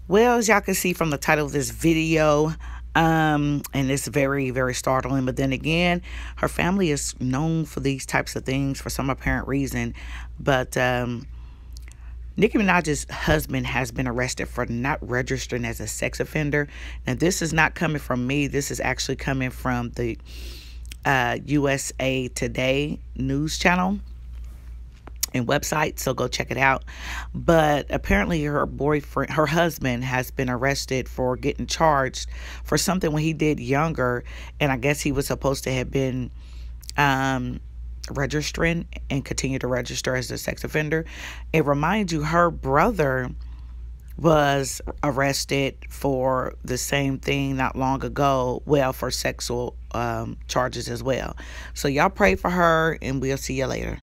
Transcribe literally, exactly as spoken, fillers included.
Well, as y'all can see from the title of this video, um, and it's very, very startling. But then again, her family is known for these types of things for some apparent reason. But um, Nicki Minaj's husband has been arrested for not registering as a sex offender. Now, this is not coming from me. This is actually coming from the uh, U S A Today news channel and website, so go check it out. But apparently her boyfriend, her husband, has been arrested for getting charged for something when he did younger, and I guess he was supposed to have been um registering and continue to register as a sex offender. It reminds you, her brother was arrested for the same thing not long ago, well, for sexual um charges as well. So y'all pray for her, and we'll see you later.